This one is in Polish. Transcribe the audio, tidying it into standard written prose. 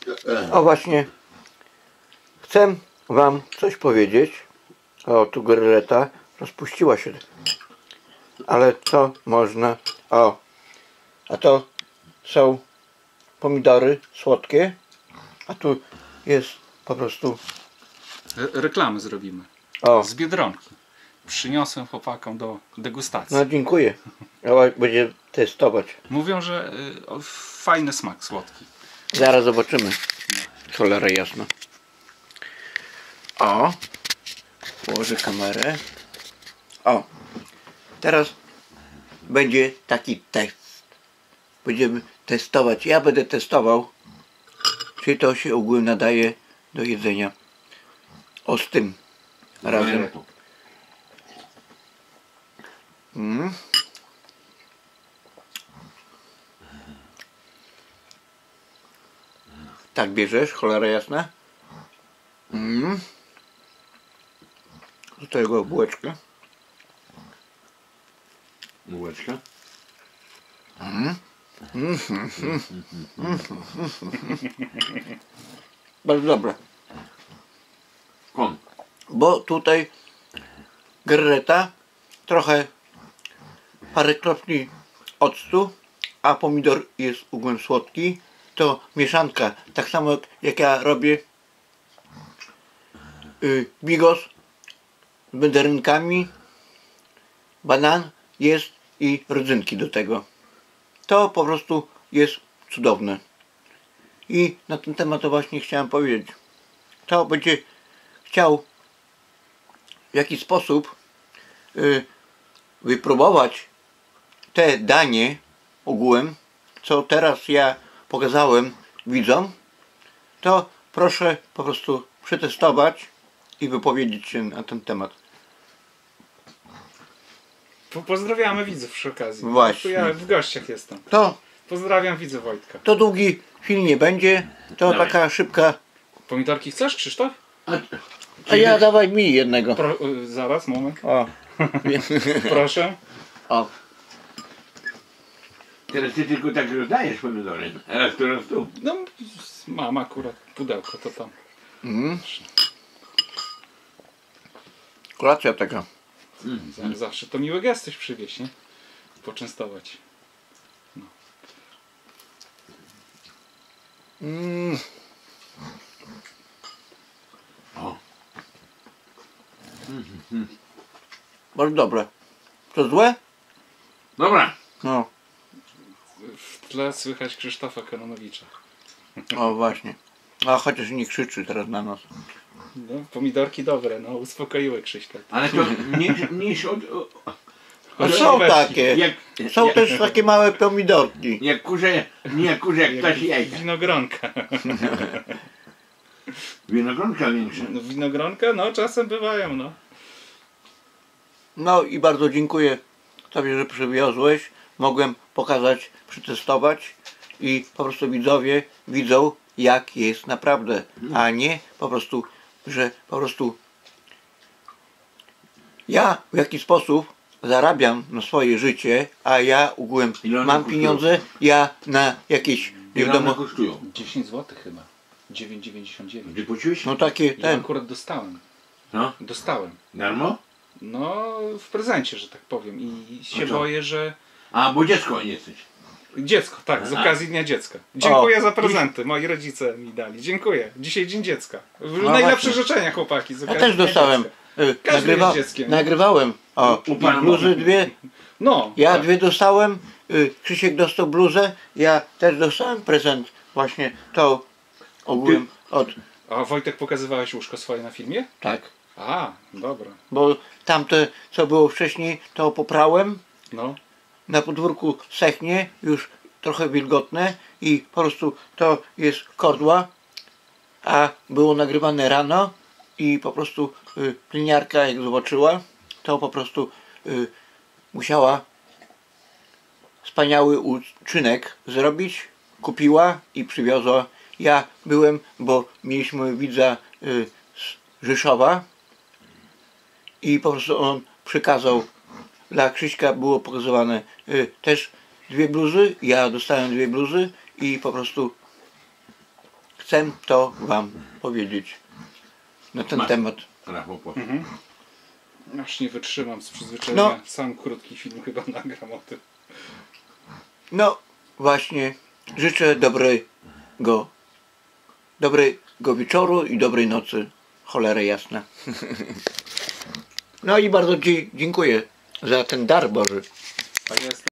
O właśnie, chcę wam coś powiedzieć. O, tu goryleta rozpuściła się. Ale co można? O, a to są pomidory słodkie. A tu jest po prostu... Reklamy zrobimy. O. Z Biedronki. Przyniosłem chłopakom do degustacji. No dziękuję. Będzie testować. Mówią, że fajny smak słodki. Zaraz zobaczymy. Cholera jasna. O. Położę kamerę. O. Teraz będzie taki test. Będziemy testować. Ja będę testował, czy to się ogólnie nadaje do jedzenia. O, z tym razem. Tak bierzesz, cholera jasna. Do tego bułeczkę. Bułeczka? Bardzo dobre. Kon. Bo tutaj goryleta, trochę parę kropli octu, a pomidor jest ogólnie słodki. To mieszanka, tak samo jak ja robię bigos z będerynkami, banan jest i rodzynki do tego. To po prostu jest cudowne. I na ten temat to właśnie chciałem powiedzieć. To będzie chciał w jakiś sposób wypróbować te danie ogółem, co teraz ja pokazałem widzom, to proszę po prostu przetestować i wypowiedzieć się na ten temat. Pozdrawiamy widzów przy okazji. Właśnie. Tu ja w gościach jestem. To Pozdrawiam widzów Wojtka. To długi film nie będzie, to Dawaj. taka szybka. Pomidorki chcesz, Krzysztof? A ja dawaj mi jednego. Zaraz, moment. O. Proszę. O. Teraz ty tylko tak rozdajesz pomidory. Raz tu. No, mam akurat pudełko, to tam. Kolacja taka. Zawsze to miłe gesty przywieźć, nie? Poczęstować. O. Bardzo dobre. To złe? Dobra. No. W tle słychać Krzysztofa Kononowicza. O właśnie. A chociaż nie krzyczy teraz na nas. No, pomidorki dobre, no uspokoiły Krzyśka. Ale to mniejsze od... No są takie. Jak, Są też takie małe pomidorki. jak kurze, nie jak kurze, jak ptasie jajka. Winogronka. Winogronka większe. No, winogronka, no czasem bywają, no. No i bardzo dziękuję Tobie, że przywiozłeś. Mogłem pokazać, przetestować i po prostu widzowie widzą, jak jest naprawdę, a nie po prostu, że po prostu ja w jakiś sposób zarabiam na swoje życie, a ja ogółem Ile one mam kosztują? pieniądze, ja na jakieś nie Ile one wiadomo, kosztują? 10 zł chyba. 9,99. Ty płaciłeś? no takie Ja ten, akurat dostałem. No? Dostałem. Darmo? No, w prezencie, że tak powiem. I się A co? boję, że... A, bo dziecko jesteś. Dziecko, tak, z okazji Dnia Dziecka. Dziękuję za prezenty, moi rodzice mi dali. Dziękuję. Dzisiaj Dzień Dziecka. Najlepsze właśnie. życzenia, chłopaki. Z ja okazji też Dnia dostałem, Dziecka. Każdy jest dzieckiem. nagrywałem, o, U pana bluzy mamy. dwie, No, ja tak. dwie dostałem, Krzysiek dostał bluzę, ja też dostałem prezent, właśnie to ogółem od, A Wojtek, pokazywałeś łóżko swoje na filmie? tak, A, dobra. bo tamte co było wcześniej to poprałem, No. na podwórku sechnie, już trochę wilgotne i po prostu to jest kordła, a było nagrywane rano i po prostu pliniarka jak zobaczyła, to po prostu musiała wspaniały uczynek zrobić, kupiła i przywiozła. Ja byłem, bo mieliśmy widza z Rzeszowa i po prostu on przekazał, dla Krzyśka było pokazywane też dwie bluzy, ja dostałem dwie bluzy i po prostu chcę to wam powiedzieć na ten Masz. temat. Rafał, proszę. Aż nie wytrzymam z przyzwyczajenia. No. Sam krótki film chyba nagram o tym. No właśnie, życzę dobrego wieczoru i dobrej nocy. Cholera jasna. No i bardzo Ci dziękuję za ten dar Boży. Tak jest.